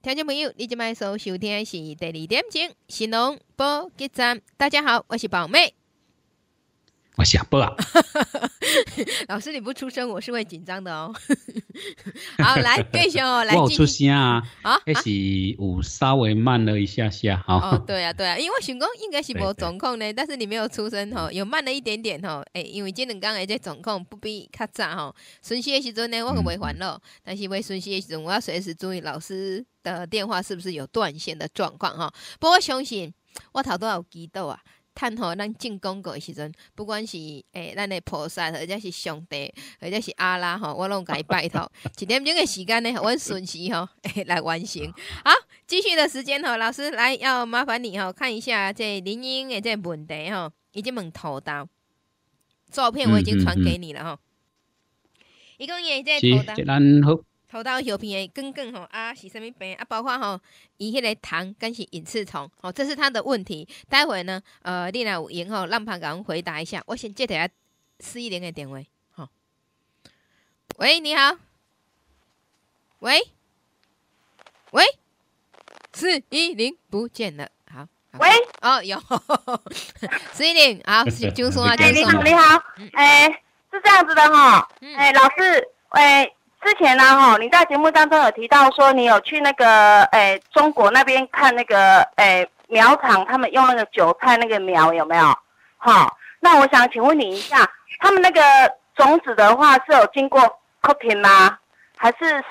听众朋友，你今麦所收听的是第2点钟新农播集站。大家好，我是宝妹， 我是阿伯啊。 老师，你不出声，我是会紧张的哦。好，来继续哦，来我有出声啊， 啊， 那是有稍微慢了一下下。 哦，对啊，对啊，因为我想讲应该是无状况呢，但是你没有出声吼，有慢了一点点吼。因为这2天的这状况不比较早吼。顺序的时阵呢，我可袂烦恼，但是未顺序的时阵，我要随时注意老师的电话是不是有断线的状况哈。不过我相信我头拄有祈祷啊。趁吼咱进广告的时阵，不管是咱的菩萨，或者是上帝，或者是阿拉吼，我拢甲伊拜托。1点钟的时间呢，阮顺时吼来完成。好，继续的时间吼，老师来要麻烦你吼看一下这林英的这问题吼，已经问头到照片我已经传给你了吼。伊讲伊这头到。头刀小片的梗梗吼啊是什么病啊？包括吼伊迄个糖跟是隐翅虫哦，这是他的问题。待会呢，你若有闲吼，让他给我们回答一下。我先接下410的电话，吼。喂，你好。喂，410不见了。好。 喂。 哦，有。410，好，就说啊，就说。 你好。是这样子的哈。老师，之前呢，你在节目当中有提到说你有去那个中国那边看那个苗场，他们用那个韭菜那个苗有没有？好，那我想请问你一下，他们那个种子的话是有经过 cutting 吗？还是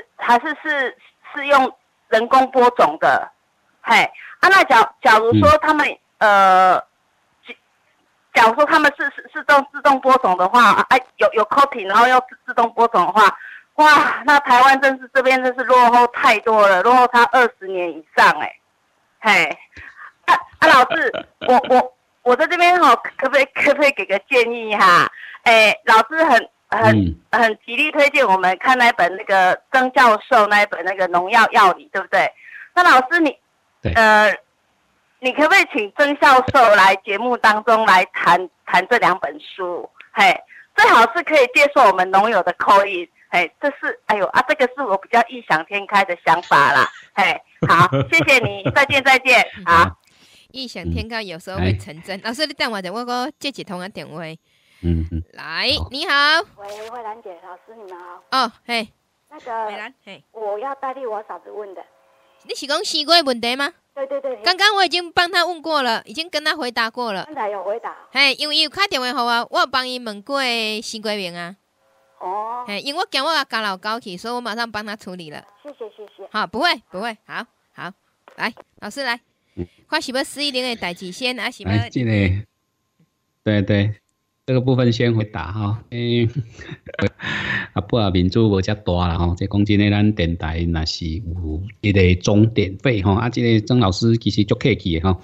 用人工播种的？那假如说他们假如说他们是自动播种的话，有 cutting 然后又自动播种的话。哇，那台湾这边真是落后太多了，落后他20年以上老师，我在这边可不可以给个建议哈？老师很极力推荐我们看那本那个曾教授那一本那个农药药理，对不对？那老师你可不可以请曾教授来节目当中来谈这2本书？最好是可以接受我们农友的call in。这是这个是我比较异想天开的想法啦。好，谢谢你，再见。好， 异想天开有时候会成真。老师，你等我者，我个接一通啊电话。来，你好。 喂，慧兰姐，老师你们好。 哦，嘿。 那个，慧兰，我要代替我嫂子问的。 你是讲西瓜的问题吗？ 对。 刚刚我已经帮他问过了，已经跟他回答过了。 刚才有回答。 因为伊有打电话给我，我有帮伊问过西瓜名啊。 哦， 因为我惊我家老高去，所以我马上帮他处理了。 谢谢。 好，不会，好，来，老师来，看是不是410的代志先，还是不？ 这个，对，这个部分先回答哈。不民主无遮大啦吼，这讲真诶，咱电台若是有一个总电费吼，这个曾老师其实足客气诶吼，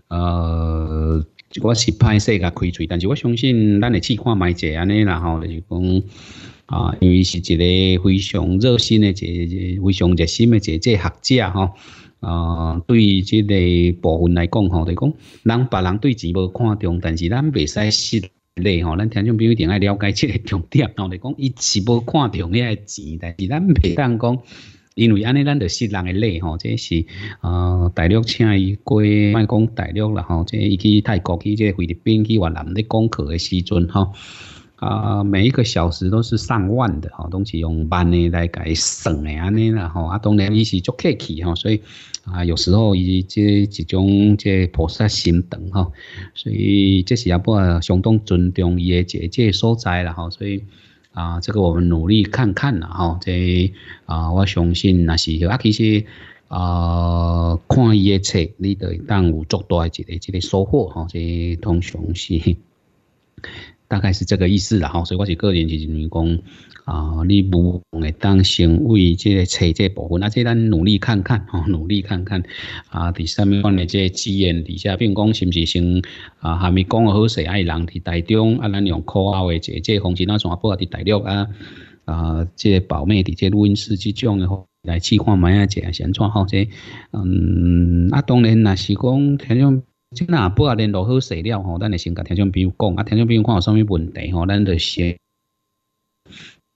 我是歹势甲开喙，但是我相信咱会试看卖者安尼啦吼，就是讲。因为是一个非常热心的非常热心的这学者吼，对这个部分来讲吼，就是讲别人对钱无看重，但是咱袂使失礼吼，咱听众朋友一定要了解这个重点吼，就是讲伊是无看重遐个钱，但是咱袂当讲，因为安尼咱就失人的礼吼，这是大陆请伊过，莫讲大陆啦吼，这伊去泰国去这菲律宾去越南咧讲课的时阵吼。每一个小时都是上万的哈，都是用万的来改算的安尼啦哈，当然伊是足客气哈，所以有时候伊这一种这菩萨心肠哈，所以这是也不相当尊重伊的这所在啦哈，所以这个我们努力看看啦哈，这我相信那是其实看伊的册，你就当有足大的一个收获哈，这通常是。大概是这个意思啦吼，所以我是个人就是认为讲你无会当成为这个册这部分，这咱努力看看吼，努力看看伫啥物款的这资源底下，比如讲是不是先还没讲好势，爱人伫台中咱用口号的这方式，那像不伫大陆这宝妹伫这录音室这种的来试看卖这是安怎吼这当然若是讲听种。即若不啊联络好势了吼，咱会先甲听众朋友讲，听众朋友看有啥物问题吼，咱就先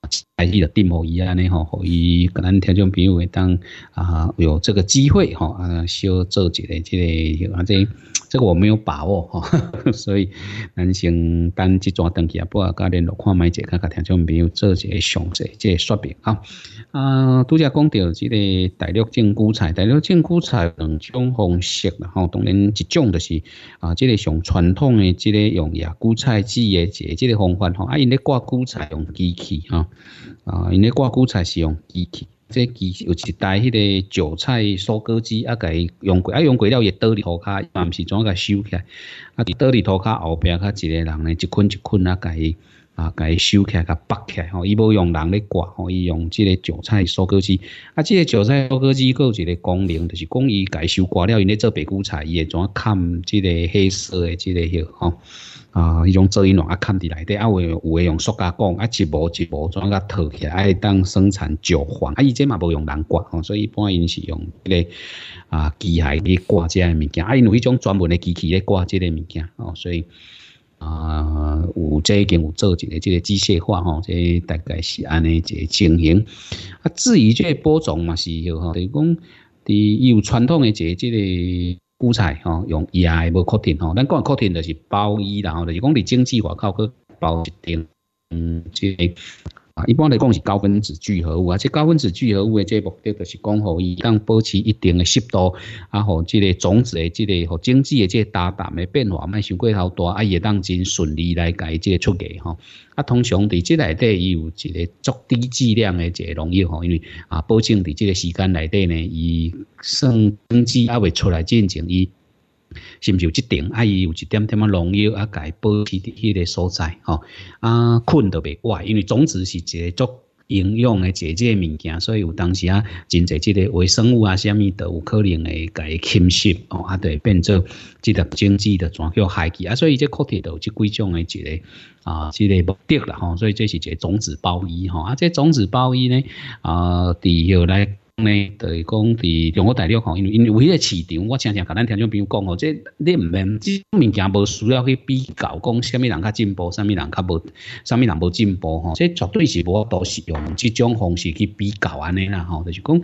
来伊就定好伊安尼吼，互伊跟咱听众朋友会当有这个机会吼小做一个这个这个我没有把握吼，所以咱先等即段登记啊，不过甲联络看卖者，甲听众朋友做一个详细这个说明哈。拄则讲到这个大陆种韭菜，大陆种韭菜两种方式啦吼，当然一种就是这个上传统的这个用韭菜籽的这个方法吼，因咧挂韭菜用机器哈，因咧挂韭菜是用机器。这机有一台迄个韭菜收割机，甲伊用过了伊倒伫涂骹，嘛毋是怎甲收起来，伫倒伫涂骹后壁，甲一个人呢一捆一捆甲伊收起来，甲绑起来吼，伊无用人咧挂吼，伊用即个韭菜收割机。即个韭菜收割机佫有一个功能，就是讲伊甲伊收挂了，因咧做白韭菜，伊会怎砍即个黑色的即个迄吼。迄种做因乱砍伫内底，有诶用塑胶管，一步一步怎甲套起来，当生产韭黄。伊这嘛无用人挂吼，所以一般因是用迄个机械咧挂这个物件。因有迄种专门诶机器咧挂这个物件哦，所以有这已经有做一个这个机械化吼，这大概是安尼一个情形。至于这个播种嘛是吼，就是讲伊有传统诶这个。韭菜吼用叶无确定吼，咱讲确定就是包衣啦吼，就是讲伫经济外口去包一定这个一般来讲是高分子聚合物这高分子聚合物的这个目的就是讲，互伊当保持一定的湿度，互这个种子的这个互经济的这个大淡的变化，莫伤过头大，伊会当真顺利来甲伊这个出价吼。通常伫这内底伊有一个足低剂量的这个农药吼，因为保证伫这个时间内底呢，伊算经济未出来进前，伊是毋是有一定伊有一点点农药甲伊保持伫迄个所在吼菌都袂坏，因为种子是一个足营养的这个物件，所以有当时真侪这个微生物啥物都有可能会甲伊侵蚀就会变做这个经济的全叫害去所以这确实都有这几种的一个这个目的啦吼，所以这是一个种子包衣吼这种子包衣呢伫后来。就是讲伫中国大陆吼，因为有迄个市场，我常常甲咱听众朋友讲吼，这你毋免即物件无需要去比较，讲啥物人较进步，啥物人较无，啥物人无进步吼，这绝对是无法度是用即种方式去比较安尼啦吼，就是讲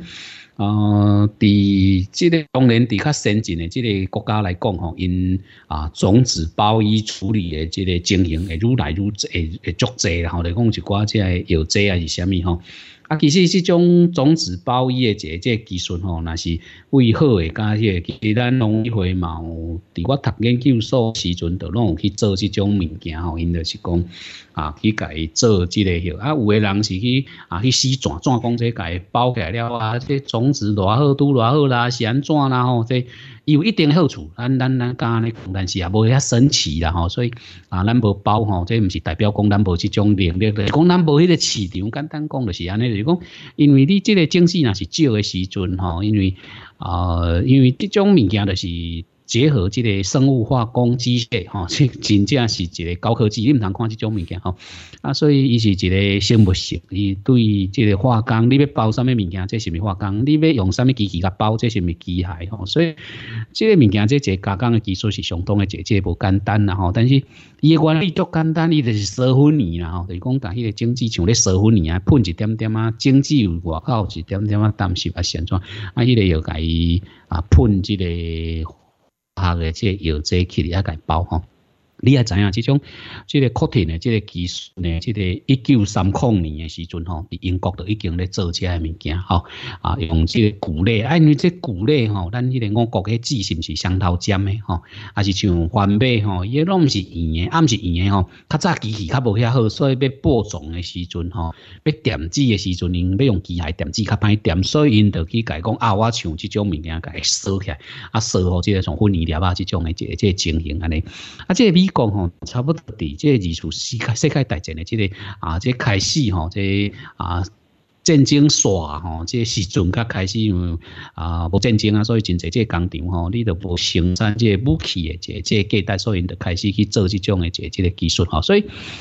伫即个当然伫较先进的即个国家来讲吼，因种子包衣处理的即个情形会愈来愈会足济啦吼，来讲一寡即个药剂是啥物吼。其实这种种子包衣的这个技术吼，那是为好的，甲迄个其实咱农业会嘛有，伫我读研究所时阵，就拢有去做这种物件吼，因就是讲去甲伊做这个有的人是去去洗转讲这甲伊包起来了这种子偌好拄偌好啦，是安怎啦吼这。有一定的好处，咱敢安尼讲，但是也无遐神奇啦吼，所以咱无包吼，这毋是代表讲咱无即种能力，就是讲咱无迄个市场，简单讲就是安尼，就是讲，因为你即个经济若是少的时阵吼，因为即种物件就是结合这个生物化工机械吼，真正是一个高科技，你毋通看即种物件吼所以伊是一个生物性，伊对这个化工，你要包啥物物件，这是物化工，你要用啥物机器甲包，这是物机械吼，所以这个物件，这个加工的技术是相当的这无简单啦吼，但是伊的原理足简单，伊就是烧粉泥啦吼，就是讲甲迄个经济像咧烧粉泥喷一点点经济有外口一点点淡湿是安怎迄个要甲伊喷这个的这个药剂起来甲伊包吼。你也知影这个确定的这个技术呢，这个1930年的时阵吼，伫英国就已经咧做这个物件吼用这个谷类因为这谷类吼，咱迄个我国的籽是毋是双头尖的吼，还是像番麦吼，伊拢毋是圆的，毋是圆的吼，较早机器较无遐好，所以要播种的时阵吼，要点籽的时阵，因要用机械点籽较歹点，所以因就去甲伊讲我像这种物件甲伊烧起来，烧好这个像粉泥粒这种的这个情形安尼，这个讲吼，差不多伫这个二次世界大战的这个这开始吼，这战争线吼，这时阵才开始无战争所以真侪这工厂吼，你都无生产这武器的这个价值，所以就开始去做这种的这个技术吼，所以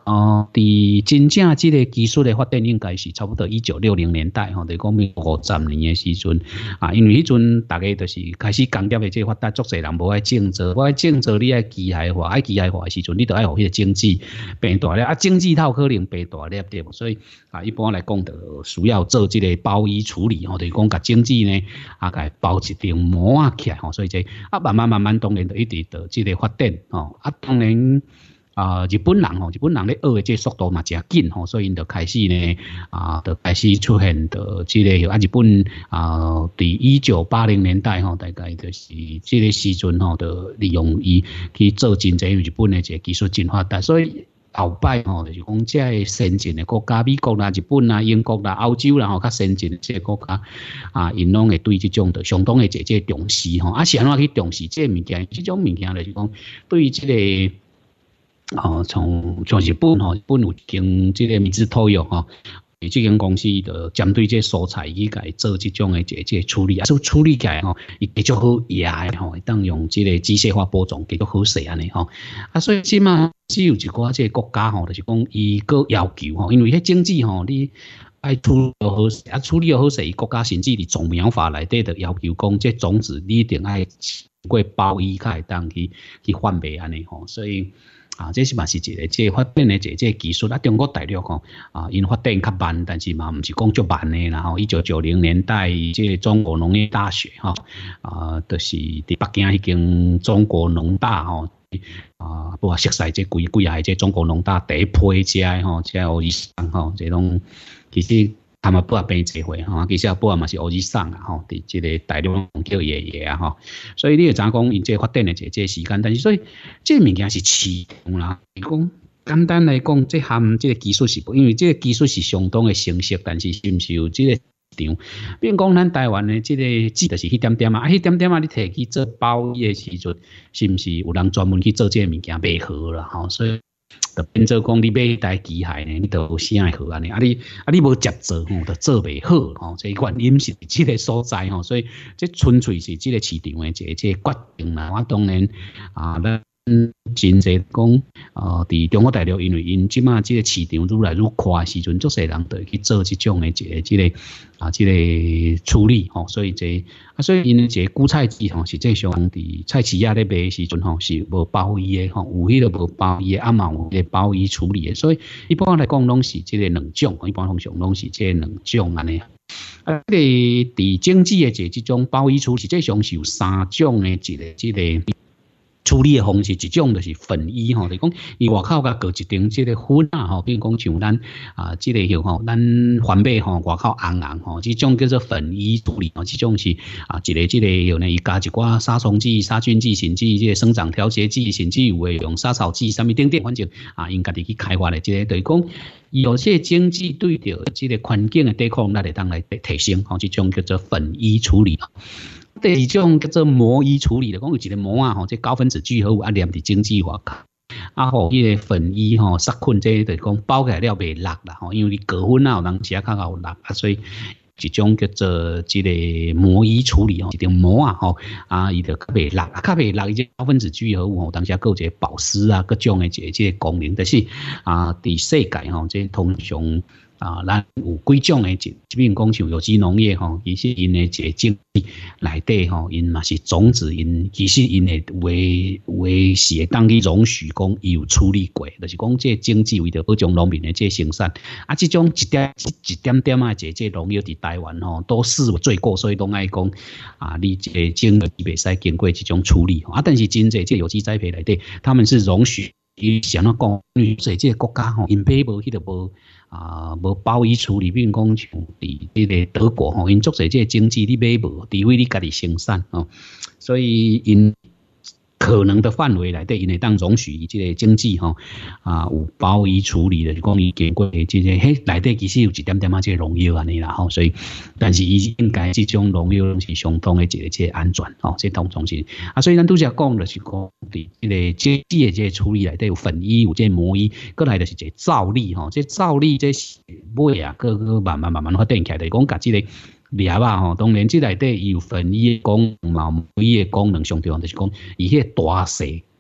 伫真正即个技术的发展应该是差不多1960年代吼，就是讲50年的时阵因为迄阵大家就是开始工业的这个发达，足侪人无爱种植，你爱机械化，机械化的时阵，你就爱互迄个经济变大了经济它有可能变大了对无？所以一般来讲，就需要做即个包衣处理吼，就是讲甲经济呢甲包一层膜起来吼，所以这慢慢当然就一直到即个发展吼当然。日本人咧学的这速度嘛真紧吼，所以因就开始呢就开始出现的这个日本伫1980年代吼，大概就是这个时阵吼，就利用伊去做真侪日本的这个技术进发达，所以后摆吼就是讲这先进的国家，美国啦、日本啦、英国啦、欧洲啦较先进的这个国家因拢会对这种的相当的这重视吼，是安怎去重视这物件？这种物件就是讲对这个。从日本日本有经这个米字托用这间公司就针对这蔬菜去甲伊做这种的这处理处理起来伊比较好压的会当用这个机械化播种比较好势安尼所以起码只有一寡这个国家就是讲伊个要求因为迄经济你爱处理好势处理好势，伊国家甚至伫种苗法内底就要求讲这种子你一定爱过包衣才会当去贩卖安尼所以。这是嘛是一个这发展的这技术中国大陆因发展较慢，但是嘛唔是讲足慢的啦1990年代这个中国农业大学就是伫北京迄间中国农大不熟悉这几下这中国农大第一批这这乌日桑这种其实。他们不变这回其实不嘛是乌日桑伫这个大陆叫爷爷所以你会知讲因这发展的这时间，但是所以这物件是市场啦。讲简单来讲，这含这个技术是，因为这个技术是相当的成熟，但是是毋是有这个市场？比如讲咱台湾的这个纸就是迄点点迄点点你摕去做包衣的时阵，是毋是有人专门去做这个物件卖好啦所以。就变做讲你买一台机械呢，你都啥好安尼你无接做就做袂好这原因是这个所在所以这纯粹是这个市场的这决定啦。我当然咱真侪讲伫中国大陆，因为因即马这个市场愈来愈快的时阵，足侪人都去做这种的这个处理所以所以因的这韭菜机实际上伫菜市仔咧卖的时阵是无包衣的有迄个无包衣的嘛有迄个包衣处理的，所以一般来讲拢是这个两种，一般通常拢是这两种安尼伫经济的这种包衣处理，实际上是有3种的这个处理的方式，一种就是粉衣就是讲伊外口甲裹一层这个粉比如讲像咱这个叫咱环贝外口红这种叫做粉衣处理这种是一个这个有呢伊加一寡杀虫剂、杀菌剂，甚至这个生长调节剂，甚至有诶用杀草剂，什么等等，反正因家己去开发的这个，就是讲有些经济对着这个环境的抵抗力会当来提升这种叫做粉衣处理。第二种叫做膜衣处理的，讲有一个膜这高分子聚合物黏伫经济化迄个粉衣杀菌，这就是讲包起来了袂落啦因为你裹粉有当时较有落所以一种叫做这个膜衣处理一张膜伊就较袂落，伊这高分子聚合物当时还有一个保湿各种的这个功能，但是伫世界这通常。咱有几种的比如讲像有机农业其实因的这经济内底因嘛是种子，因其实因会有是会当去容许讲伊有处理过，就是讲这经济为着保障农民的这生产这种一点点这农业伫台湾都视为罪过，所以都爱讲你这经济袂使经过这种处理但是真侪这有机栽培内底，他们是容许伊想要讲，因为这个国家因买无迄个无包衣处理，比如讲像伫迄个德国因足侪这个经济你买无，除非你家己生产所以因可能的范围内底，因会当容许这个经济有包衣处理的，就讲伊经过这个内底其实有一点点这个农药安尼啦所以但是伊应该这种农药是相当的一个这个安全这通常是所以咱拄则讲就是讲伫这个经济的这个处理内底有粉衣有这膜衣，过来就是这皂粒这皂粒这尾个慢慢发展起来，就是讲甲这个粒当然这内底有粉衣的功能膜衣的功能上重要，就是讲伊迄个大细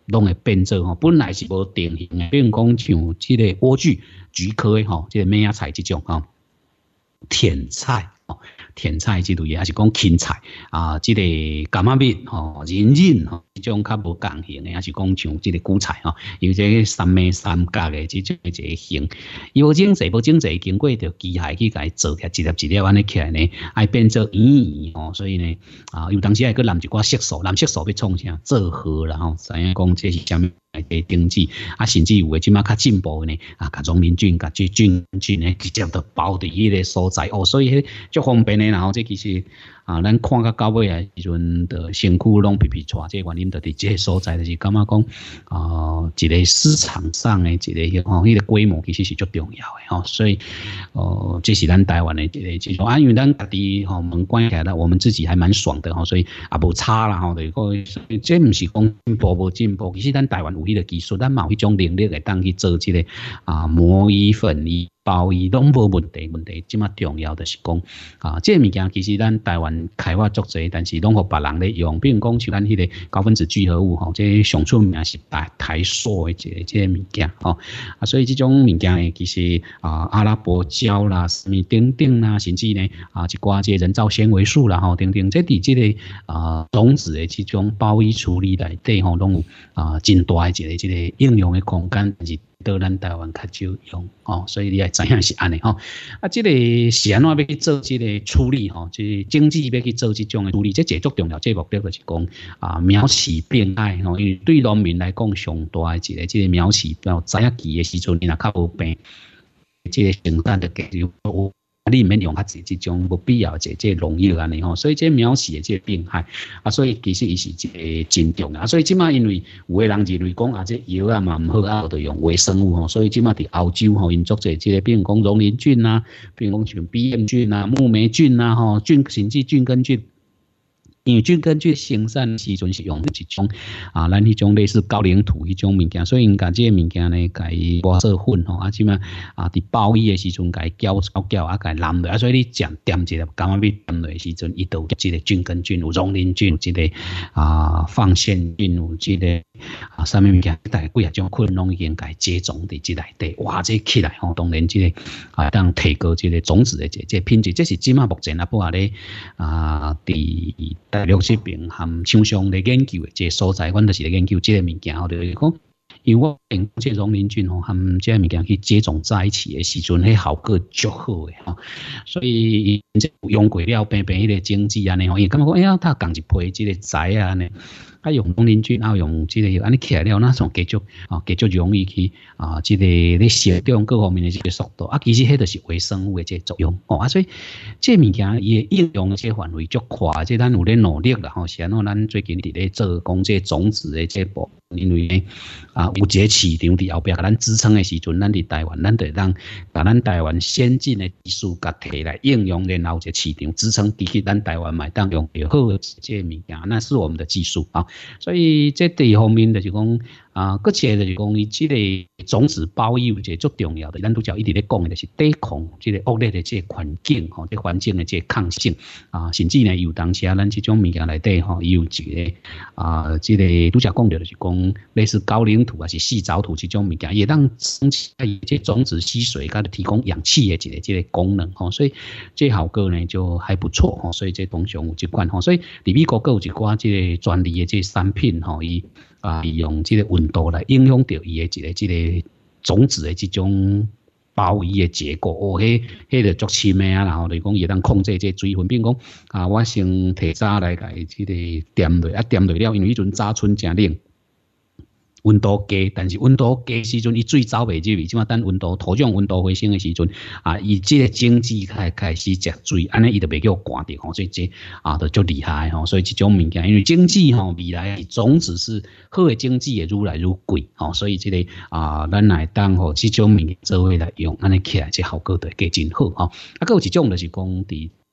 拢会变做吼，本来是无定型的，比如讲像即个莴苣、菊科的吼，即个麦芽菜即种吼，甜菜。甜菜即类，还是讲芹菜啊，即个柑仔蜜吼、人参吼，即种较无共型的，还是讲像即个韭菜吼，有这个三枚三角的即种一个型，伊无整齐，经过着机械去甲伊做起来，一粒一粒安尼起来呢，爱变做圆吼，所以呢有当时还佫淋一寡色素，蓝色素要创啥做好啦吼，知影讲这是啥物来定制，甚至有诶即马较进步的呢，甲溶磷菌、甲即菌呢直接就包伫迄个所在所以迄足方便的，然后这其实咱看到尾啊时阵的身躯拢皮喘，这原因就伫这个所在，就是感觉讲一个市场上的一个迄个规模其实是足重要的所以这是咱台湾的一个技术因为咱家己门关起来，我们自己还蛮爽的所以也无差啦就是讲这毋是讲进步无进步，其实咱台湾有迄个技术，咱嘛有迄种能力会当去做这个模衣粉衣。包衣拢无问题，即马重要的是讲这个物件其实咱台湾开发足济，但是拢互别人咧用，比如讲像咱迄个高分子聚合物这上出名是台塑的这个物件所以这种物件呢，其实阿拉伯胶啦、什么等等啦，甚至呢一寡这人造纤维素啦等等，这伫这个种子的这种包衣处理内底拢有真大的一个这个应用的空间，但是到咱台湾较少用所以你要知影是安尼这个是安怎要去做这个处理就是经济要去做这种的处理，这最重要，这目标就是讲苗期变矮因为对农民来讲上大的一个这个苗期早一期的时阵，你若较无病，这个生产的价值你免用这种无必要这个农药安尼所以这苗期的这个病害所以其实伊是一个真重要所以即马因为有的人认为讲这药嘛唔好就用微生物所以即马伫欧洲因做这个，比如讲溶磷菌比如讲像 BM 菌木霉菌菌甚至菌根菌。因为菌根菌生产时阵是用一种咱迄种类似高岭土迄种物件，所以因甲这个物件呢，甲伊磨做粉即马伫包衣的时阵，甲伊搅甲伊淋落所以你点一粒柑仔蜜点落的时阵，伊都有这个菌根菌、有溶磷菌、有这个放线菌、有这个啥物物件，大概几啊种菌拢已经甲伊接种伫这内底，哇！这起来当然这个当提高这个种子的这品质，这是即马目前不啊咧伫大陆这边和厂商咧研究的这个所在，阮就是咧研究这个物件就是讲，因为我用这溶磷菌和这个物件去接种在一起的时阵，迄效果足好的所以用过了平迄个经济安尼伊感觉讲哎呀，他共一批这个材安尼。用溶磷菌，用这个安尼起来了，那种继续容易去这个咧生长各方面的这个速度其实迄就是微生物的这个作用所以这物件伊的应用的这范围足宽，这咱有咧努力啦是安怎咱最近伫咧做讲这种子的这部分，因为呢有一个市场伫后壁甲咱支撑的时阵，咱伫台湾，咱得让把咱台湾先进的技术甲摕来应用，然后这市场支撑，其实咱台湾买当用好的这物件，那是我们的技术所以这第一方面就是讲搁一个就是讲伊这个种子包衣有一个足重要的，咱拄则一直咧讲的就是抵抗这个恶劣的这个环境这环境的这个抗性甚至呢有当时咱这种物件内底伊有一个这个拄则讲到就是讲类似高岭土还是细藻土这种物件，也让生起这种子吸水，甲提供氧气的一个这个功能所以这效果呢就还不错所以这通常有这款所以里美国有一寡这个专利的这产品伊利用这个温度来影响到伊的一个这个种子的这种包衣的结果迄个足深的然后就是讲伊当控制这水分，比如讲我先摕早来甲伊这个点落点落了，因为迄阵早春真冷。温度低，但是温度低时阵，伊水走袂入去。即马等温度土壤温度回升的时阵，伊即个经济开始食水，安尼伊就袂叫寒着所以这就足厉害所以这种物件，因为经济未来种子是好的经济会愈来愈贵所以这个咱来当这种物件做伙来用，安尼起来这效果就会加真好还有一种就是讲伫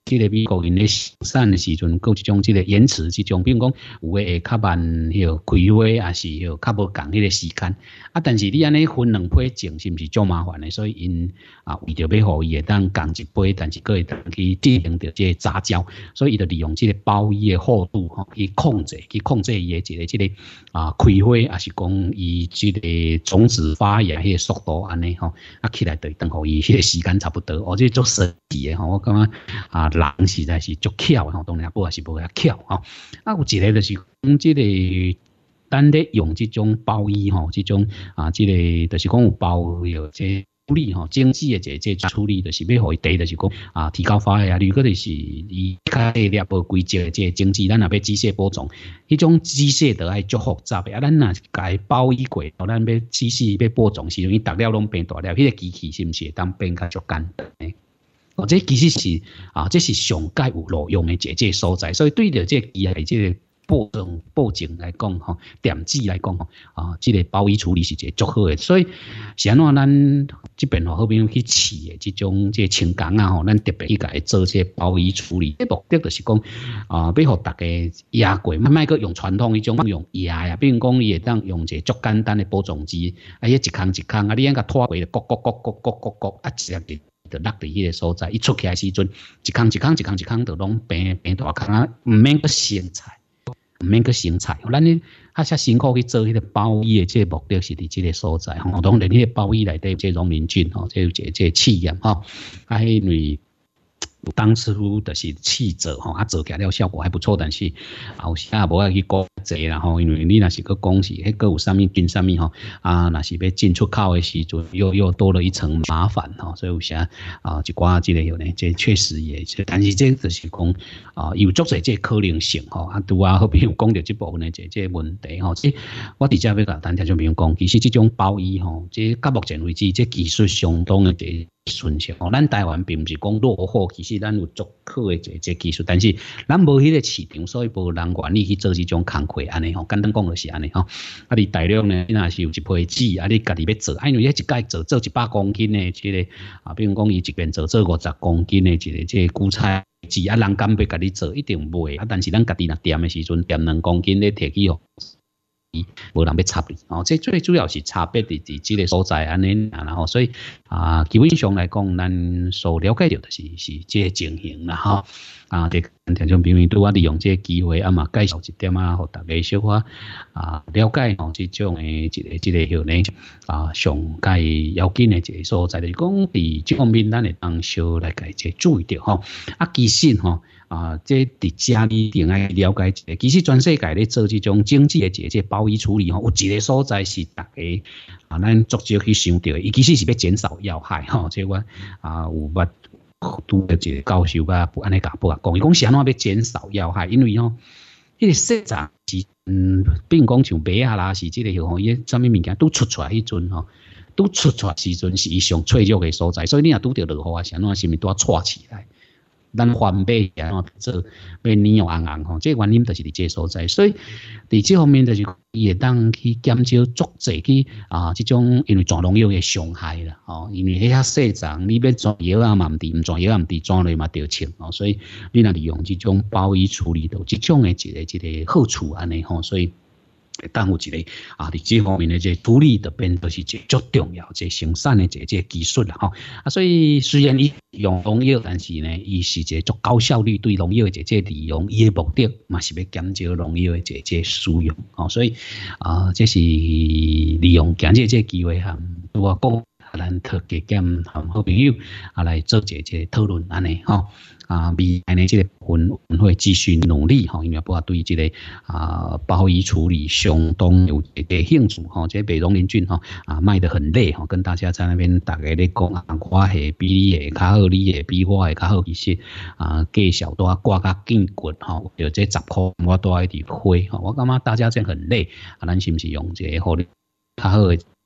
即个美国因咧生产的时阵，有一种即个延迟，即种比如讲有诶会较慢，迄个开花，也是迄个较无共迄个时间。啊，但是你安尼分两批种，是毋是足麻烦的？所以因为着要互伊会当共一批，但是佫会当去进行着即个杂交，所以伊就利用即个包衣的厚度去控制伊的一个即个开花，也是讲伊即个种子发芽迄个速度安尼起来就当互伊迄个时间差不多。这足神奇的我感觉人实在是足巧的当然也是无遐巧有一个就是讲即个。咱咧用即种包衣即种即个就是讲有包有即处理精致的即处理，就是要互伊第就是讲提高发芽率，佫就是伊较粒无规则的即个精致，咱若要机械播种，迄种机械就爱足复杂的咱若甲伊包衣过，咱要机器要播种时阵，伊逐粒拢变大粒，迄个机器是毋是会当变较足简单的？这其实是这是上界有路用的即个所在，所以对着即个机械即个。播种来讲电子来讲这个包衣处理是一个足好的，所以是安怎咱这边好比去试的这种这轻工咱特别去甲伊做这包衣处理，目的就是讲要互大家压过，莫个用传统迄种用压呀，比如讲伊会当用一个足简单的播种机，迄一空一空你安甲拖过，咕一粒就落伫迄个所在，伊出起来时阵，一空就拢变大空毋免个生菜。毋免去生菜，咱咧遐辛苦去做迄个包衣的，这个目的是伫即个所在当然，迄个包衣内底有这溶磷菌这有这试验因为当初就是试做做起来效果还不错，但是有时无爱去讲济啦因为你若是去讲是迄个有啥物菌啥物若是要进出口的时阵，又多了一层麻烦所以有时一寡即个有呢，这确实也是，但是这就是讲有足侪这可能性拄好比如讲到这部分的这问题这我直接要甲咱听众朋友讲，其实这种包衣这到目前为止，这技术相当的顺畅咱台湾并不是讲落后，其实咱有足好的这技术，但是咱无迄个市场，所以无人愿意去做这种工课安尼简单讲就是安尼你大量呢，你若是有一批纸你家己要做，因为一届做100公斤的这个比如讲伊一边做50公斤的一个这韭菜纸人敢要家己做一定袂但是咱家己若掂的时阵掂2公斤咧摕去无人要插你这最主要是差别伫即个所在安尼然后所以基本上来讲，咱所了解到的是这个情形啦听众朋友对我利用这个机会嘛介绍一点互大家小可了解这种的一个hiệu呢上介要紧的一个所在，就是讲伫这方面咱会当小来解这注意到其实这伫家里定爱了解一下，其实全世界咧做这种经济的这包衣处理有一个所在是大家咱足少去想到的，伊其实是要减少要害这我有捌拄着一个教授安尼甲讲，伊讲是安怎要减少要害，因为迄个细杂是比如讲像马啦，是即个伊啥物物件都出来迄阵都出来时阵是伊上脆弱的所在，所以你若拄着落雨是安怎是毋是都要串起来。咱翻马啊，做要黏用红这个原因就是伫这所在，所以伫这方面就是伊会当去减少足济去这种因为全农药的伤害啦因为迄遐细丛你要全药嘛毋对，毋全药毋对，全类嘛着清所以你若利用这种包衣处理到这种的一个好处安尼所以。当有一个伫这方面的这处理的变都是一足重要，这生产的这技术啦所以虽然伊用农药，但是呢，伊是一个足高效率对农药的这利用，伊的目的嘛是要减少农药的这使用所以这是利用今日这机会我讲。咱特加减好朋友来做这讨论安尼未来呢这个我们会继续努力因为我对这个包衣处理相当有一个兴趣这北农林菌卖得很累跟大家在那边大家咧讲我系比你会较好，你会比我会较好，其实计小多挂较紧骨就这10块我都爱伫花我感觉大家这样很累咱是不是用这个互你较好的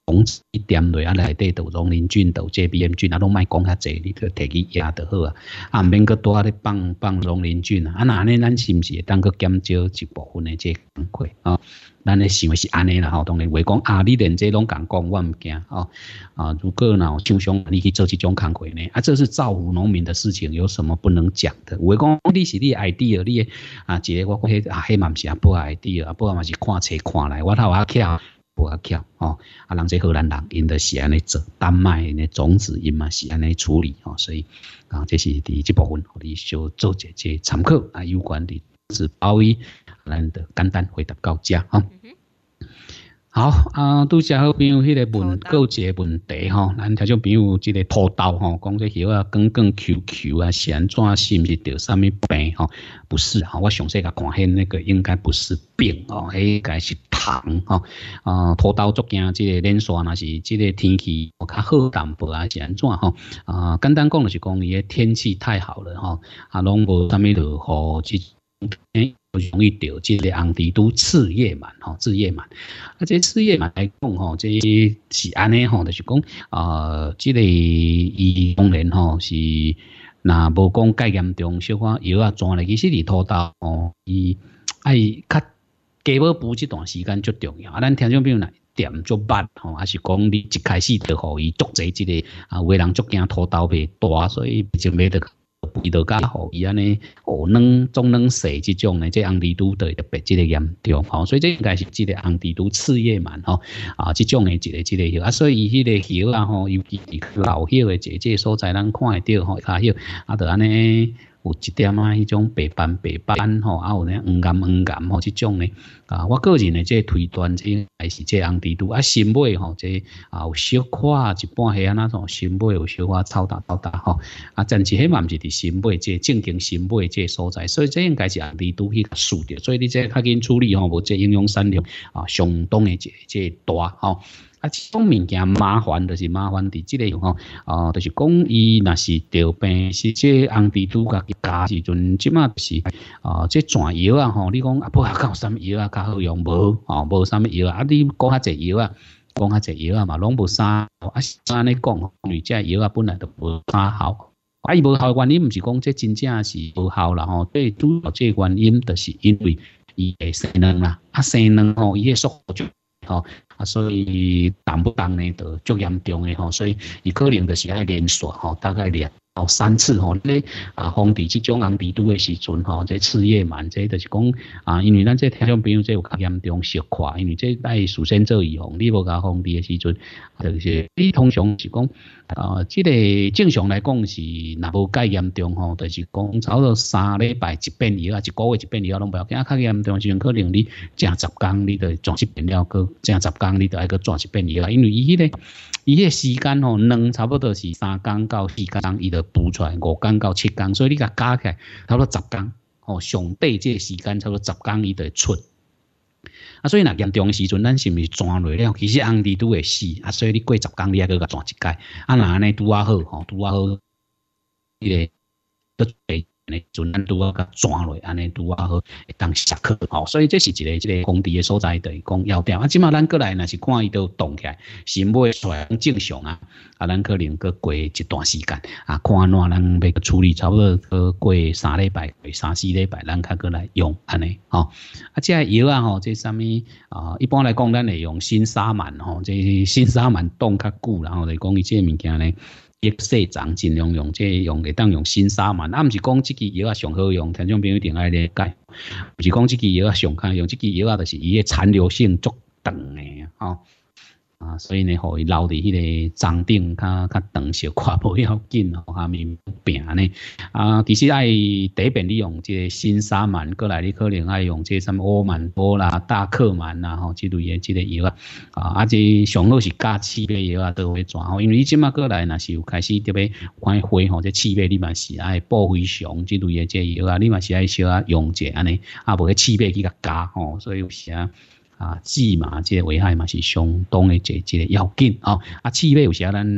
种子一点落啊，内底有溶磷菌、有这 BM 菌啊，拢莫讲遐济，你就摕去压就好啊。啊，毋免搁多咧放溶磷菌啊。啊，那安尼咱是毋是会当搁减少一部分的这工课啊？咱咧想的是安尼啦吼，当然话讲啊，你连这拢敢讲，我毋惊吼啊。如果若厂商你去做这种工课呢，啊，这是造福农民的事情，有什么不能讲的？话讲你是你的 idea， 你的啊，一个我讲迄嘛毋是啊，不 idea， 啊，不嘛是看册看来，我头啊巧。不啊巧哦，啊，人这荷兰人因的是安尼做，丹麦的种子因嘛是安尼处理哦，所以啊，这是第一部分，你小做一个参考啊，有关的是包围，咱就简单回答到这哈。好啊，拄则好朋友迄个问，有一个问题吼，咱听众朋友即个土豆吼，讲这叶啊光光 QQ 啊，是安怎是毋是得啥物病吼？不是哈，我详细甲看迄那个应该不是病哦，迄应该是糖吼。土豆足惊即个连续若是即个天气较好淡薄啊，是安怎吼？简单讲就是讲伊个天气太好了吼，啊，拢无啥物落雨即。容易得这个红蜘蛛刺叶螨吼，刺叶螨。啊，这刺叶螨来讲吼，这是安尼吼，就是讲这个伊当然吼是，若无讲介严重，小可药啊转来，其实土豆吼，伊爱较加保补这段时间最重要。啊，咱听众朋友来点足捌吼，还是讲你一开始就互伊足济这个有的人足惊土豆袂大，所以就买得。伊就较好，伊安尼中冷死这种呢，这红蜘蛛就特别这个严重吼，所以这应该是这个红蜘蛛刺叶螨吼啊，这种的一个叶啊，所以伊迄个叶啊吼，尤其是老叶的这所在，咱看会到吼，较叶啊，就安尼有一点啊，迄种白斑吼，啊有呢黄岩吼，这种呢啊，我个人呢这推断这还是这红蜘蛛啊，心尾吼这啊有小块一半黑啊那种心尾有小块臭大吼，啊，但是迄嘛毋是伫心尾这正经心尾这所在，所以这应该是红蜘蛛去输掉，所以你这较紧处理吼，无这影响产量啊相当的这大吼。啊，这种物件麻烦就是麻烦伫即个吼，就是讲伊若是得病，是这红蜘蛛甲加时阵，即马是这全药啊吼，你讲啊不较有啥物药啊较好用无？无啥物药啊，你讲较济药啊，嘛拢无啥，啊安尼讲，因为这药啊本来就无啥好，啊伊无效的原因，毋是讲这真正是无效啦吼，对主要这原因就是因为伊会生卵啦，啊生卵吼，伊个速度就吼。啊，所以动不动呢，就足严重的吼，所以伊可能就是爱连续吼，大概连到3次吼，咧防治这种红蜘蛛的时阵吼，这刺叶螨，这就是讲因为咱这听众朋友这有较严重色块，因为这爱事先做预防，你无甲防治的时阵，就是你通常是讲这个正常来讲是若无介严重吼，就是讲差不多3礼拜一遍药啊，1个月一遍药拢不要紧，较严重的时阵可能你正10天你就转一遍了，佮正10天。你就爱个转一遍药啊，因为伊迄个时间吼，卵差不多是3天到4天，伊就孵出来5天到7天，所以你甲加起来差不多10天，吼上底这个时间差不多10天，伊就会出。啊，所以若严重的时阵，咱是毋是转落了？其实红蜘蛛会死啊，所以你过10天，你还个转一届，啊，若安尼拄啊好，吼拄啊好，迄个阵咱拄啊甲转落，安尼拄啊好会当下课吼，所以这是一个工地的所在，就是讲要点啊。即马咱过来，若是看伊都动起来，心尾出来正常啊，咱可能搁过一段时间啊，看安怎咱要处理，差不多过3礼拜、3、4礼拜，咱较过来用安尼吼。啊，这药啊吼，这啥物一般来讲，咱会用新沙曼吼，这新沙曼冻较久，然后来讲伊这物件呢。叶细长尽量用会当用新沙曼，毋是讲即支药啊上好用，听众朋友一定爱理解，毋是讲即支药啊上好用，即支药啊就是伊个残留性足长诶吼。所以呢，互伊留伫迄个章顶较长小看无要紧吼，下面病呢其实爱第一遍你用这个新沙曼，过来你可能爱用这什么欧曼波啦、大克曼啦吼，这类的这个药这上好是加刺尾药啊都会转吼，因为你即马过来若是有开始特别看花吼，这刺尾你嘛是爱保非常这类的这药啊，你嘛是爱小啊用者安尼，无去刺尾去甲加吼，所以有时蛀嘛，这个危害嘛是相当的这个要紧哦。刺尾有时咱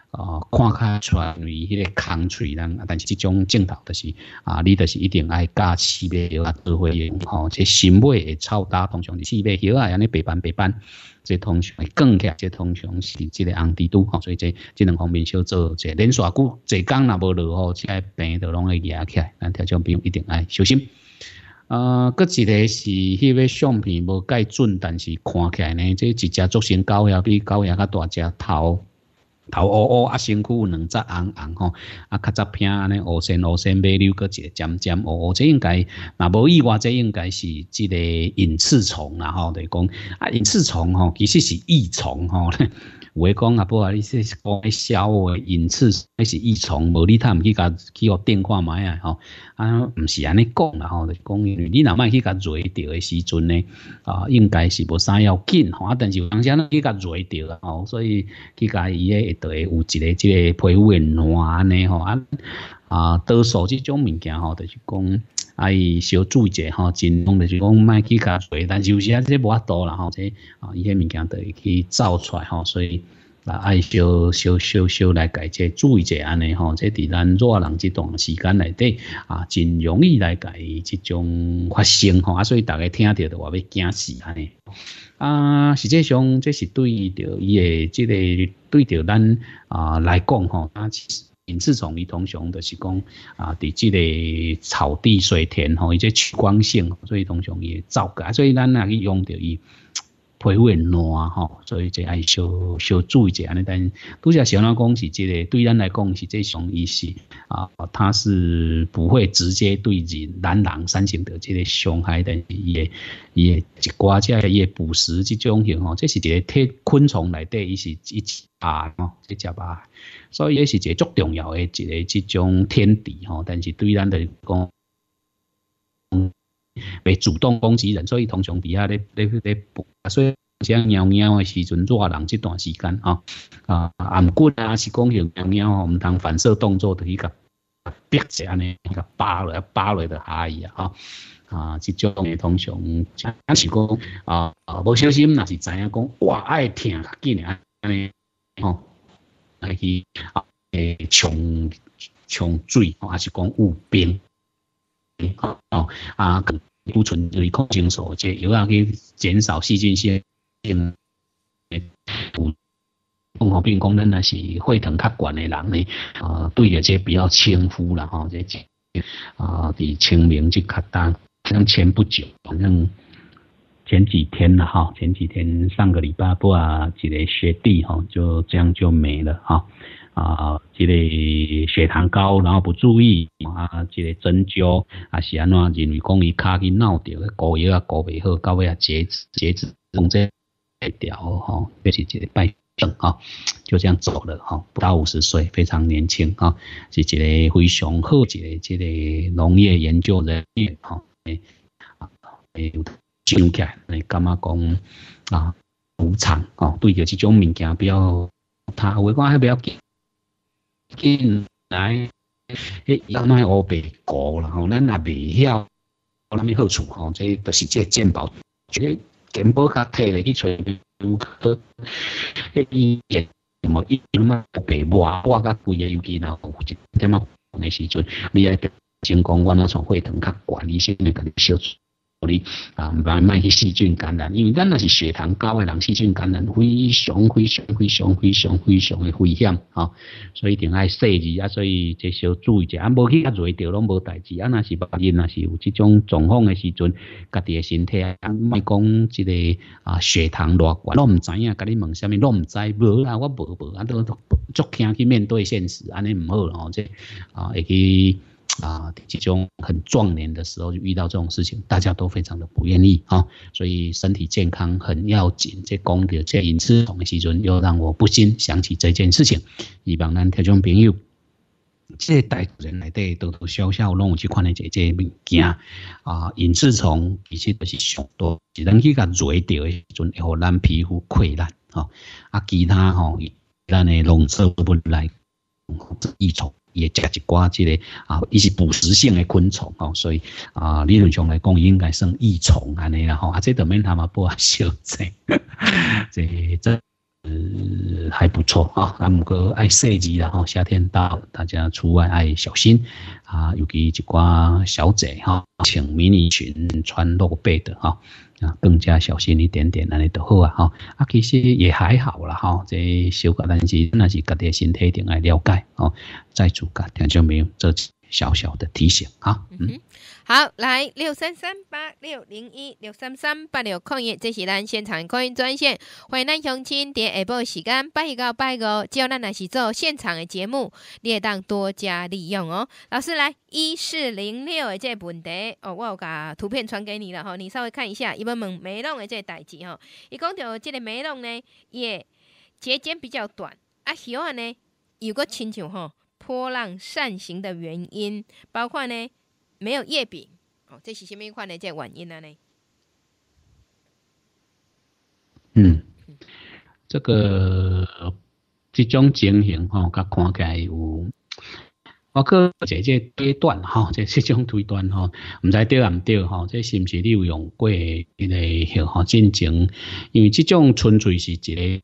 看开出来，因为迄个空喙人，但是即种镜头就是你就是一定爱加刺尾叶做伙用吼，这心尾会臭打，通常是刺尾叶安尼白斑，这通常会更起来，这通常是即个红蜘蛛吼，所以这两方面小做者连续久，一工若无落吼，这病就拢会压起来，咱听众朋友一定爱小心。佫一个是迄个相片无介准，但是看起来呢，这一只足型狗也比狗也较大只，头乌乌，身躯有两只红吼，较早片安尼乌线尾溜，佫一个尖乌，这应该若无意外，这应该是即个隐翅虫啦吼，就是讲隐翅虫吼，其实是益虫吼。有诶讲不好意思，讲小诶隐翅那是益虫，无你探去互电看卖啊吼，毋是安尼讲啦吼，就是讲你若莫去甲瑞着诶时阵呢，应该是无啥要紧吼，但是有当时咱去甲瑞着啊吼，所以去甲伊诶下底有一个即个皮肤诶烂安尼吼多数即种物件吼，就是讲爱小注意者吼，尽量就是讲莫去甲瑞，但是有时这无法度啦吼，这伊迄物件就会去走出来吼，所以爱小来改这注意者安尼吼，这伫咱热人这段时间内底真容易来改这种发生吼，所以大家听到就话要惊死安尼。实际上这是对着伊诶这个对着咱来讲吼，其实隐翅虫伊通常就是讲伫即个草地水田吼，伊这趋光性，所以通常伊会走过来，所以咱若去用着伊皮肤会烂吼，所以这爱小注意者安尼。但拄则小人讲是即个对咱来讲是这种意思它是不会直接对咱人产生的这个伤害，但是伊会一寡只伊会捕食即种型吼，这是一个昆虫内底伊是一吼，这只吧，所以也是一个足重要的一个即种天敌吼，但是对咱来讲被主动攻击人，所以通常底下咧捕，所以像猫的时阵，热人这段时间颔骨是讲像猫毋通反射动作，就去甲逼一下安尼，甲扒落就下伊这种的通常是讲无小心，若是知影讲哇爱疼较紧安尼吼，来去冲水，还是讲有病保存就是抗生素，这药去减少细菌性有风寒病讲，咱若是血糖较悬的人呢，对着这比较轻忽啦吼，这伫清明这较当，像前不久，反正前几天了哈，上个礼拜不一个学弟哈，就这样就没了哈。这个血糖高，然后不注意这个针灸是安怎认为讲伊骹去闹着，膏药膏袂好，到尾截肢用这条吼，这是一个败症就这样走了不到50岁，非常年轻是一个非常好一个这个农业研究人员想起来，感觉讲无常对着这种物件不要他我讲还不要紧来，要卖乌白膏啦咱也未晓有啥物好处这就是这健保，这个健保卡摕来去找科，医院什么医院嘛白抹甲规个，尤其若有一点的时阵，你爱先讲我那从血糖较悬，你先来甲你小你莫去细菌感染，因为咱若是血糖高的人，细菌感染非常的危险所以一定爱细致所以这小注意一下，无去较热着拢无代志若是别人若是有这种状况的时阵，家己的身体莫讲这个血糖偌悬，拢毋知影，甲你问啥物拢毋知，无啦，我无都足惊去面对现实，安尼毋好这会去。这种很壮年的时候就遇到这种事情，大家都非常的不愿意所以身体健康很要紧。这讲到这隐翅虫的时阵，又让我不禁想起这件事情。希望咱听众朋友，这大自然内底多多少少拢有这款的这物件隐翅虫其实就是上多，是咱去甲热着的时阵，会互咱皮肤溃烂其他咱的农作物来益虫。也食一寡这个伊是捕食性的昆虫所以理论上来讲应该算益虫安尼啦这就免他们不少这还不错啊。不过爱设计啦，夏天到，大家出外爱小心啊，尤其一寡小姐穿迷你裙、穿露背的更加小心一点点，安尼就好啊其实也还好啦这小可但是那是家己身体一定要了解再主甲听众朋友做小小的提醒好，来63386016338抗议，这是咱现场抗议专线，欢迎咱乡亲伫下晡时间拜一到拜五，只要咱若是做现场的节目，你会当多加利用哦。老师来1406的这个问题我有把图片传给你了你稍微看一下，伊要问梅龙的这个代志伊讲到这个梅龙呢，也节间比较短叶仔呢有个亲像波浪扇形的原因，包括呢没有叶柄这是什么款的这原因呢？ 这个这种情形甲看起来有，我个这推断这种推断唔知对唔对这是不是你有用过迄个进程？因为这种纯粹是一个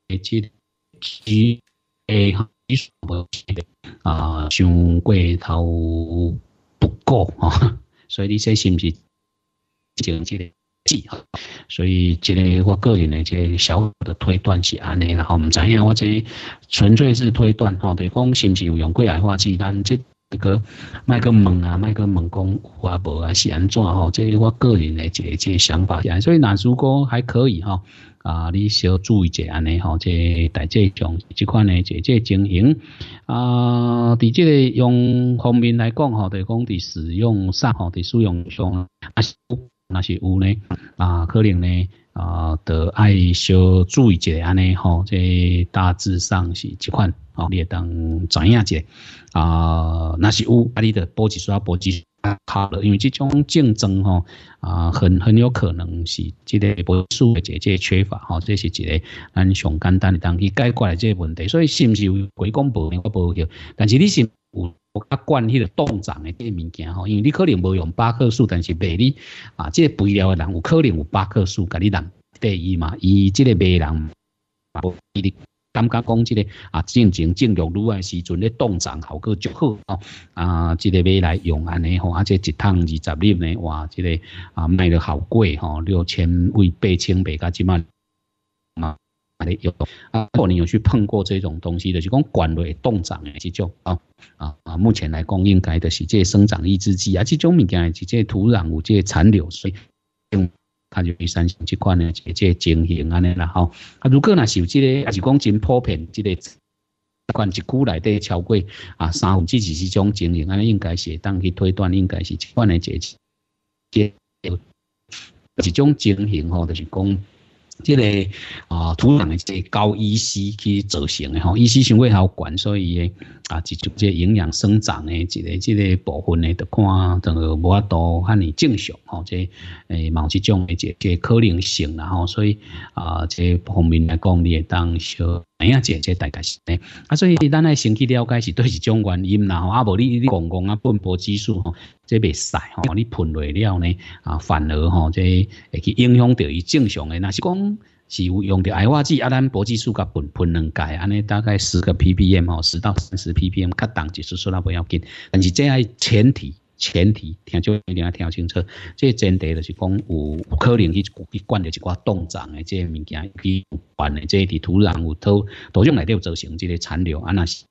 伤过头不够所以你这是不是进这个所以这个我个人的这个小的推断是安尼啦唔知影我这纯粹是推断就是讲是不是有用过癌化剂，但这个卖个问讲有啊无啊是安怎这我个人的这个想法，所以如果还可以你小注意一下安尼这大致上这款的这情形伫这个用方面来讲就是讲伫使用上伫使用上若是有呢可能呢就爱小注意一下安尼这大致上是这款你会当知影一下若是有你就补一刷卡了，因为这种竞争很有可能是这个补数的这个缺乏这是一个咱上简单的当去解决的这个问题。所以是不是有鬼讲无呢？我无晓，但是你是有管迄个冻涨的这个物件因为你可能无用巴克数，但是卖你这个肥料的人有可能有巴克数，甲你人第一嘛，伊这个卖人无伊感觉讲这个进前种玉露的时阵咧冻涨效果足好这个买来用安尼这一桶20粒呢，哇，这个卖得好贵6000为8000卖到即马用如果你有去碰过这种东西的，就是讲管落冻涨的这种目前来讲应该的是这个生长抑制剂这种物件是这个土壤有这个残留，所以它就产生这款的这个情形安尼啦如果若是有这个，也是讲真普遍这个款一区内底超过2/3是这种情形，安尼应该是当去推断，应该是这款的这种情形就是讲这个土壤的这个高 EC 去造成的EC 伤过头悬，所以这种这营养生长的这个部分呢，就看这个无法度和你正常这某这种的这可能性啦所以这方面来讲，你会当小这大概是呢所以咱要先去了解是对是种原因啦无你讲喷薄激素这袂使你喷落了呢反而这会去影响到伊正常的，若是讲是有用到癌化剂咱薄激素甲喷2盖安尼大概10个 ppm 10到30 ppm 较重就是说不要紧，但是这要前提听众一定要听清楚，这前提就是讲有可能去灌到一寡冻涨的这物件，去灌的这伫土壤有土壤内底有造成这个残留若是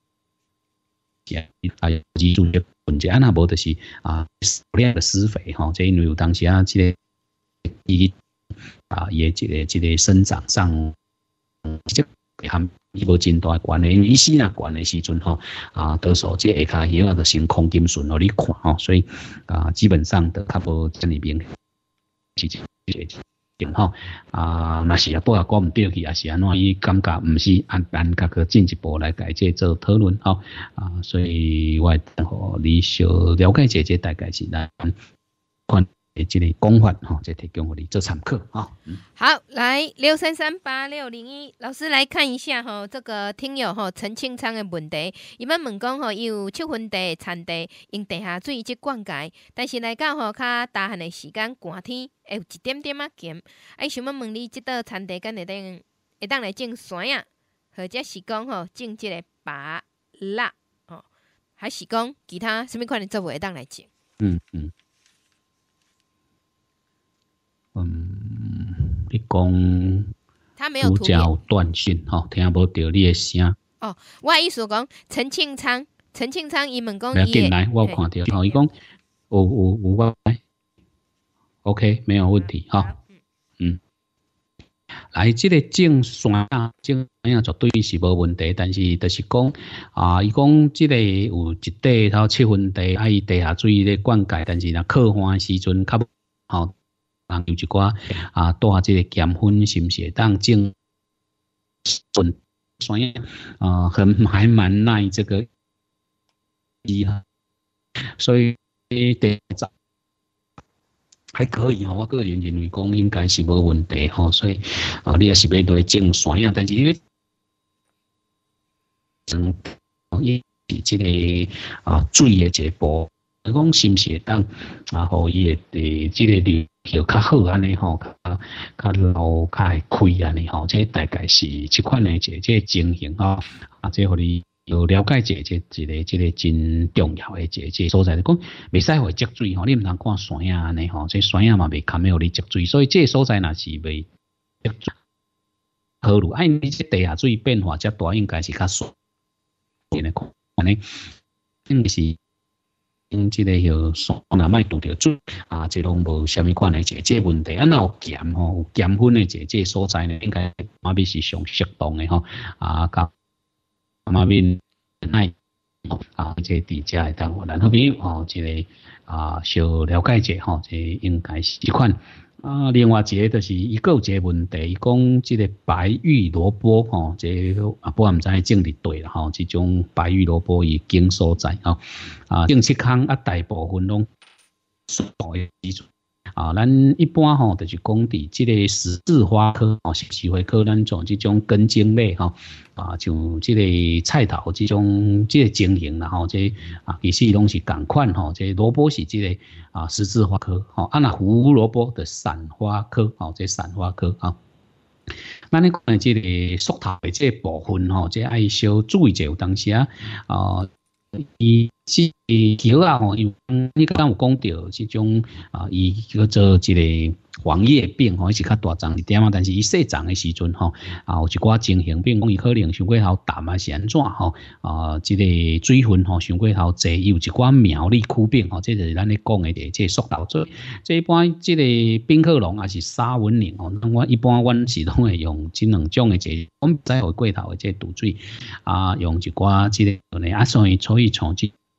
基础的问题若无就是少量的施肥这因为有当时这个也这个生长上这含伊无真大关系，因为伊死若关的时阵多数这下骹叶就先空金顺互你看所以基本上都较无这么明是定若是不过讲唔对去，也是安怎伊感觉唔是按甲个进一步来解这做讨论所以我互你小了解这大概是咱看这个讲法这提供互你做参考好，来6338601，老师来看一下这个听友陈庆昌的问题，伊要问讲伊有7分地产地用地下水去灌溉，但是来到较大汉的时间寒天会有一点点咸，想要问你这道产地敢会当来种山或者是讲吼种即个芭乐哦，还是讲其他什么款的作物会当来种？ 你讲他没有拄图片则断讯吼，听无到你的声。 哦，我的意思讲陈庆昌伊问讲伊不要紧来，我有看到吼，伊讲有OK 没有问题哈。来，这个种山绝对是无问题，但是就是讲伊讲这个有一块头7分地，伊地下水咧灌溉，但是若靠旱时阵较吼，人有一寡带这个碱粉，是毋是会当种笋山还蛮耐这个所以还可以我个人认为讲应该是无问题所以你也是要对种山啊，但是因为这个水的这步，讲是毋是会当互伊的这个流条较好安尼较流较会开安尼这大概是这款的这情形这互你有了解这个真重要的这所在，讲袂使会积水你毋通看山啊安尼这山啊嘛袂堪要互你积水，所以这所在若是袂积水好路，你这地下水变化遮大，应该是较顺的看安尼，应该是这个有山若莫拄着水这拢无虾米款的这问题。若有咸有咸分的这所在呢，应该马边是上适当的甲马边奈这伫遮会当咱好朋友这个小了解者这应该是这款。另外一个就是伊个有一个问题，伊讲即个白玉萝卜这不毋知种伫对啦即种白玉萝卜伊经所在种七坑大部分拢属于基础咱一般就是讲伫即个十字花科十字花科咱做即种根茎类像即个菜头即种即个情形啦这其实拢是共款这萝卜是即个十字花科若胡萝卜的伞花科这伞花科咱咧讲即个树头的这部分这爱小注意者，有当时伊即个因为你刚刚有讲到即种伊叫做一个黄叶病伊是较大丛一点但是伊细丛的时阵有一寡情形，比如讲伊可能伤过头淡是安怎即个水分伤过头济，有一寡苗栗枯病这就是咱咧讲的这树头做。这一般即个冰克隆也是沙文宁我一般阮是拢会用即两种的这我们再回过头的这毒水用一寡即个所以从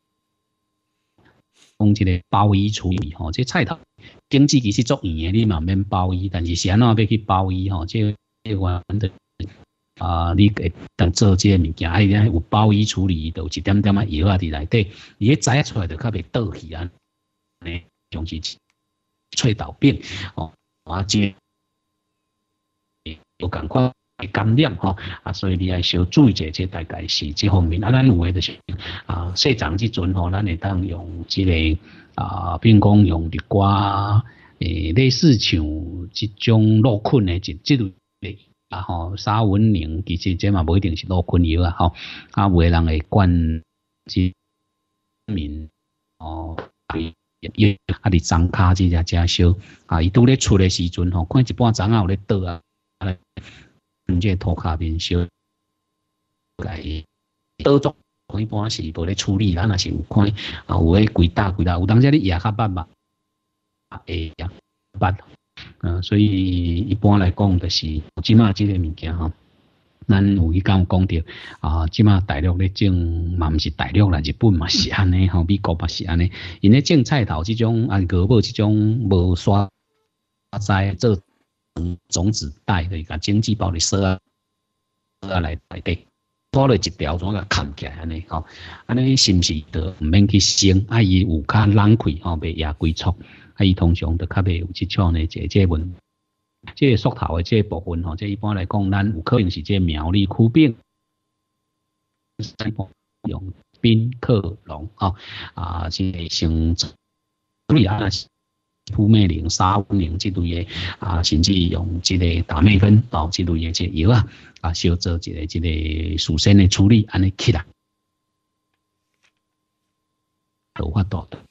讲即个包衣处理这菜头经济其实足圆的，你嘛免包衣，但是是安怎要去包衣这原的你会当做这个物件，有包衣处理，就有一点点药伫内底，伊迄摘出来就较袂倒去像是喙头病这有共款感染所以你要小注意者，这大概是这方面咱有的就是细丛即阵咱会当用这个比如讲用一寡类似像即种落菌的这类沙文宁，其实这嘛不一定是落菌药有的人会灌即面伫樟骹即只烧伊拄咧出的时阵看一半樟有咧倒这涂骹面烧来倒作，一般是无咧处理，咱若是有看有诶规大，有当时你牙较捌会捌所以一般来讲，就是即马即个物件咱有去讲到即马大陆咧种，嘛毋是大陆啦，日本嘛是安尼美国嘛是安尼，因咧种菜头即种萝卜即种无刷栽做种子袋的，甲种子包里塞来内底，拖了一条怎个砍起来安尼安尼是毋是就毋免去生？伊有较冷气袂野规束，伊通常就较袂有即种的这问。这树头的这部分这一般来讲，咱有可能是这苗栗枯病，用宾克隆这个生处理扑灭灵、沙温灵这类的甚至用这个达美芬这类的这药小做这个事先的处理，安尼起来有法度的。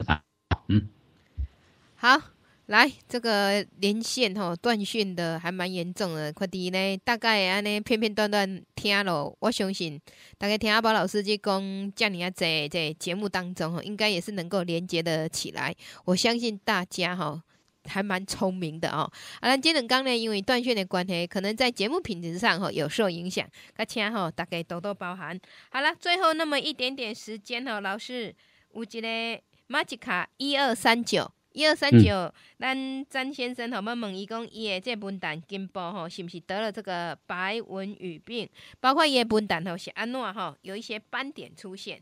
好，来这个连线断讯的还蛮严重的，快递呢大概安尼片片段段听了，我相信大概听阿宝老师在讲这样在节目当中应该也是能够连接的起来。我相信大家还蛮聪明的咱这两天呢，因为断讯的关系，可能在节目品质上有受影响，请大家多多包涵。好了，最后那么一点点时间老师有一个马吉卡1239，咱詹先生我们问伊讲，伊的这文旦金箔是不是得了这个白纹语病？包括伊的文旦是安怎有一些斑点出现。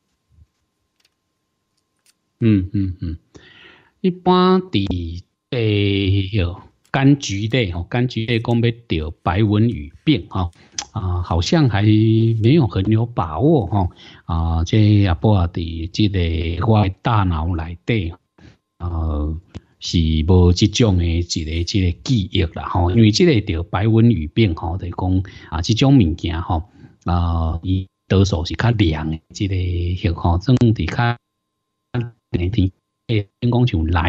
一般伫柑橘类柑橘类讲要得白纹语病好像还没有很有把握这也不伫这个我的大脑内底是无这种的这个记忆啦因为这个得白纹语病就是讲这种物件伊多数是较凉的这个血总伫较天讲像来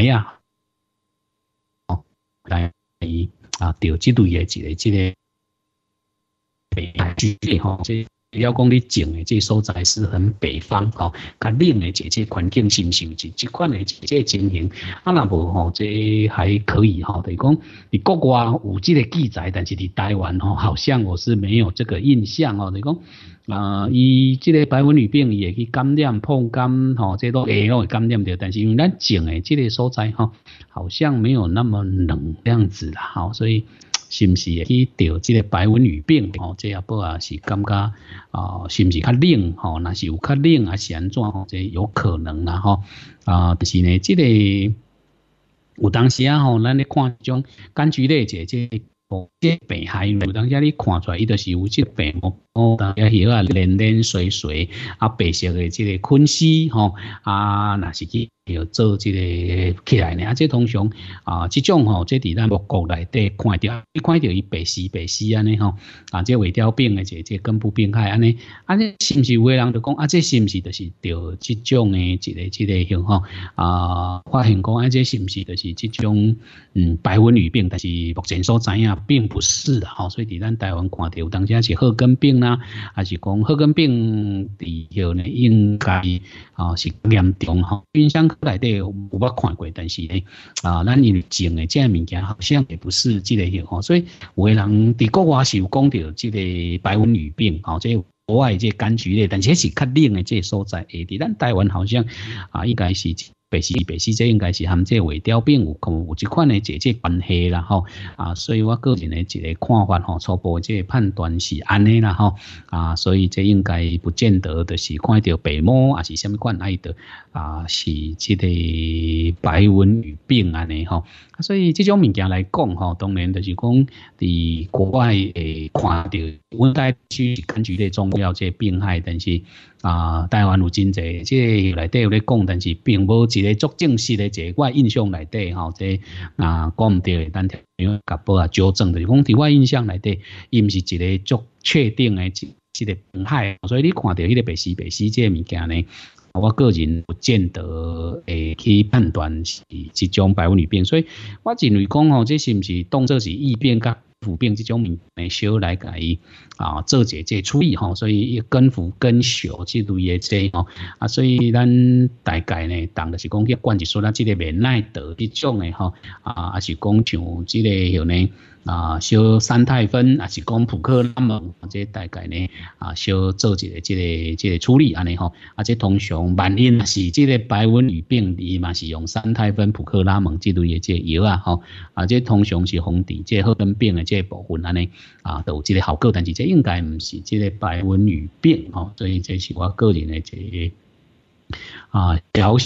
来得这类的这个白居类这要讲你种的这所在是很北方较冷的这环境是不是这款的这情形若无这还可以就是讲你国外有这个记载，但是伫台湾好像我是没有这个印象就是讲伊这个白纹语病伊会去感染碰感这都会感染到，但是因为咱种的这个所在好像没有那么冷这样子啦所以是不是会去得这个白纹语病这也不是感觉是不是较冷若是有较冷还是安怎这有可能啦但是呢这个有当时咱咧看这种柑橘类这病害，有当时你看出来伊就是有这个病当下叶连连垂垂白色的这个菌丝若是去做这个起来呢这通常这种这伫咱木国内底看到伊白丝安尼这尾雕病的这根部病害安尼是不是有的人就讲这是不是就是得这种的这个型发现讲这是不是就是这种白纹语病，但是目前所知影并不是所以伫咱台湾看到有当时是褐根病还是讲褐根病伫呢应该是严重冰箱内底有捌看过，但是呢咱因为种的这物件好像也不是这个型所以有的人伫国外是有讲到这个白纹语病这国外这柑橘类，但是是较冷的这所在伫咱台湾好像应该是白丝这应该是和这尾雕病有这款的这关系啦所以我个人的一个看法初步这判断是安尼啦所以这应该不见得就是看到白毛还是什么款爱的是这个白纹语病安尼所以这种物件来讲当然就是讲伫国外会看到温带区柑橘类重要这病害，但是台湾有真侪这内底有咧讲，但是并无一个足正式的一个我印象内底这讲唔对，咱听甲报纠正的，就是讲伫我印象内底，伊毋是一个足确定的一个病害，所以你看到迄个白丝这物件呢，我个人不见得会去判断是这种白纹语病，所以我认为讲这是毋是当作是异病甲腐病这种物件小来甲伊做这处理所以根腐根朽这类的这所以咱大概呢当就是讲去管一说这个免耐得这种的还是讲像这个有呢小三肽酚，还是讲普克拉蒙，这大概呢小做一个这个处理安尼这通常万一是这个白纹语病，伊嘛是用三肽酚、普克拉蒙这类的这药这通常是防治这褐根病的这部分安尼都有这个效果，但是这应该不是这个白纹语病所以这是我个人的这个小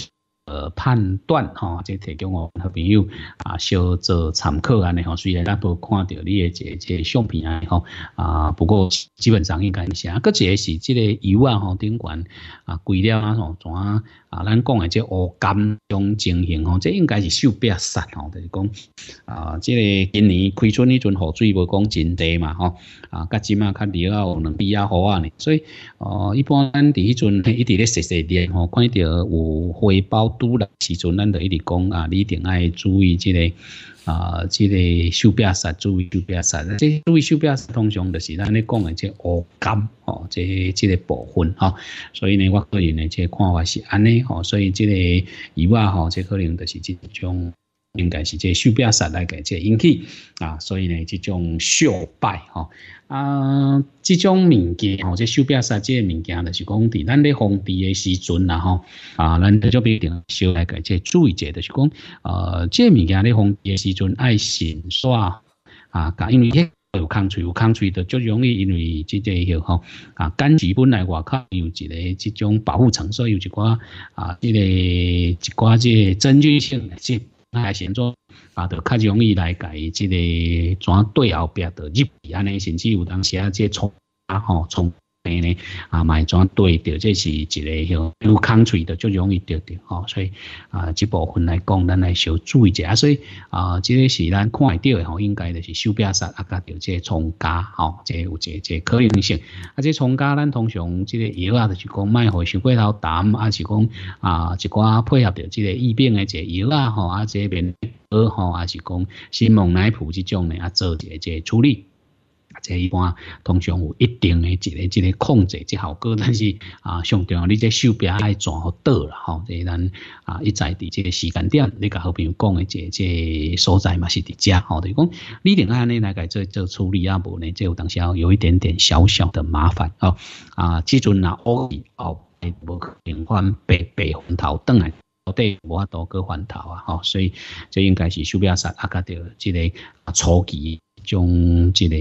判断吼，即提供我好朋友小做参考安尼吼。虽然咱无看到你的这相片安尼吼不过基本上应该是啊。佫一个是即个油吼顶悬规了吼怎咱讲的这乌柑种情形吼，这应该是手柄杀吼，就是讲即个今年开春迄阵雨水无讲真低嘛吼甲即马较热有2比啊雨啊呢，所以一般咱伫迄阵一直咧细热吼，看到有花苞拄来时阵，咱就一直讲你一定爱注意即个即个手柄杀，注意手柄杀。即注意手柄杀，通常就是咱咧讲的这乌柑吼，即个部分吼。所以呢，我个人的这看法是安尼吼，所以即个油吼，这可能就是即种。应该是这手柄杀来个这引起所以呢，这种失败吼这种物件吼，这手柄杀这物件就是讲伫咱咧防治的时阵啦吼咱就必定小来个这注意者，就是讲这物件咧防治的时阵爱慎刷因为有空喙就足容易，因为即个吼柑橘本来外口有一个即种保护层，所以有一寡一寡即真菌性即还先做就较容易来甲伊即个转对后壁就入去安尼，甚至有当时即虫虫病呢嘛会转对着，这是一个有空喙就足容易得着所以这部分来讲，咱来小注意一下。所以这个是咱看会到的应该就是手柄杀甲着这虫蛄这有这可能性。这虫蛄咱通常这个药就是讲莫互伤过头淡，是讲一寡配合着这个疫病的这药这面还是讲新蒙奶普这种呢做一个处理。这一般通常有一定的这个控制这效果，但是上重要你这手柄爱转好倒啦吼，这咱一再伫这个时间点，你甲好朋友讲的这所在嘛是伫遮吼，就是讲你另外安尼来个做处理无呢，这有当时有一点点小小的麻烦即阵乌去后无可能翻白翻头转来。对，无法度个翻头所以这应该是手柄杀甲着这个初期种这个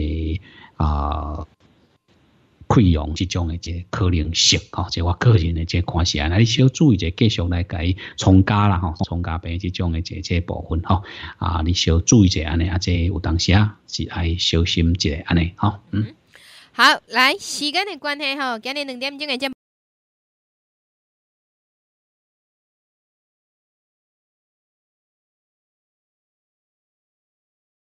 溃疡这种的这个可能性这我个人的这看是安尼，你小注意者继续来甲伊冲加啦冲加病这种的这部分你小注意者安尼这有当时是爱小心一下安尼好，来时间的关系今日2点钟的节目。